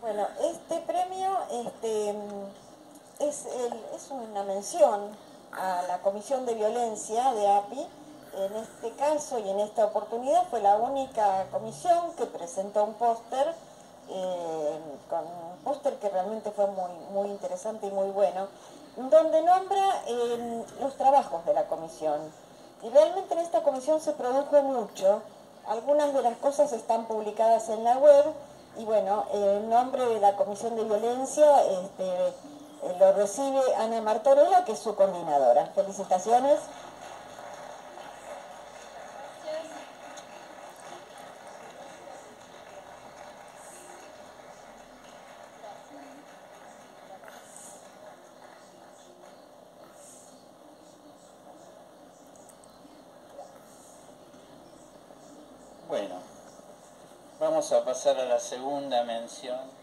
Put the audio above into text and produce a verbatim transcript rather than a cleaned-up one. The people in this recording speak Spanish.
Bueno, este premio este, es, el, es una mención a la Comisión de Violencia de A P I. En este caso y en esta oportunidad fue la única comisión que presentó un póster, eh, con un póster que realmente fue muy, muy interesante y muy bueno, donde nombra eh, los trabajos de la comisión. Y realmente en esta comisión se produjo mucho. Algunas de las cosas están publicadas en la web. Y bueno, el nombre de la Comisión de Violencia este, lo recibe Ana Martorella, que es su coordinadora. Felicitaciones. Bueno, vamos a pasar a la segunda mención.